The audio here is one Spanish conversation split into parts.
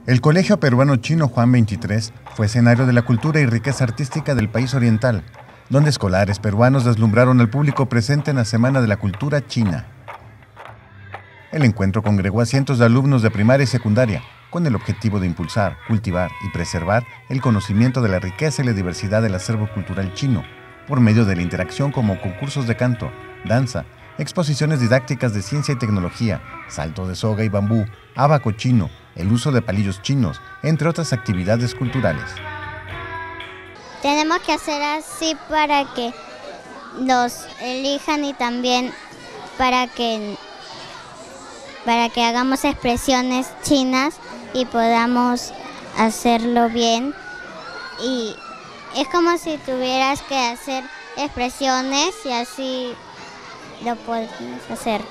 El Colegio Peruano Chino Juan XXIII fue escenario de la cultura y riqueza artística del país oriental, donde escolares peruanos deslumbraron al público presente en la Semana de la Cultura China. El encuentro congregó a cientos de alumnos de primaria y secundaria, con el objetivo de impulsar, cultivar y preservar el conocimiento de la riqueza y la diversidad del acervo cultural chino, por medio de la interacción como concursos de canto, danza, exposiciones didácticas de ciencia y tecnología, salto de soga y bambú, ábaco chino, el uso de palillos chinos, entre otras actividades culturales. Tenemos que hacer así para que los elijan y también para que hagamos expresiones chinas y podamos hacerlo bien. Y es como si tuvieras que hacer expresiones y así lo podemos hacer.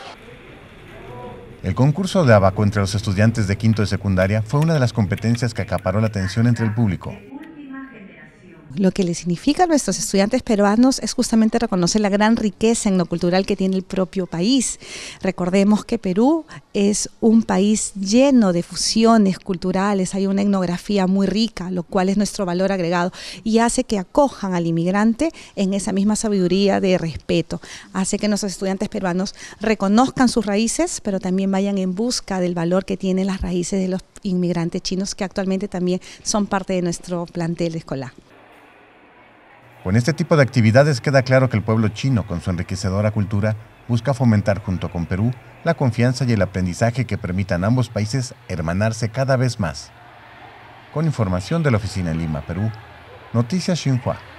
El concurso de ábaco entre los estudiantes de quinto de secundaria fue una de las competencias que acaparó la atención entre el público. Lo que le significa a nuestros estudiantes peruanos es justamente reconocer la gran riqueza etnocultural que tiene el propio país. Recordemos que Perú es un país lleno de fusiones culturales, hay una etnografía muy rica, lo cual es nuestro valor agregado y hace que acojan al inmigrante en esa misma sabiduría de respeto. Hace que nuestros estudiantes peruanos reconozcan sus raíces, pero también vayan en busca del valor que tienen las raíces de los inmigrantes chinos, que actualmente también son parte de nuestro plantel escolar. Con este tipo de actividades queda claro que el pueblo chino, con su enriquecedora cultura, busca fomentar junto con Perú la confianza y el aprendizaje que permitan a ambos países hermanarse cada vez más. Con información de la oficina en Lima, Perú, Noticias Xinhua.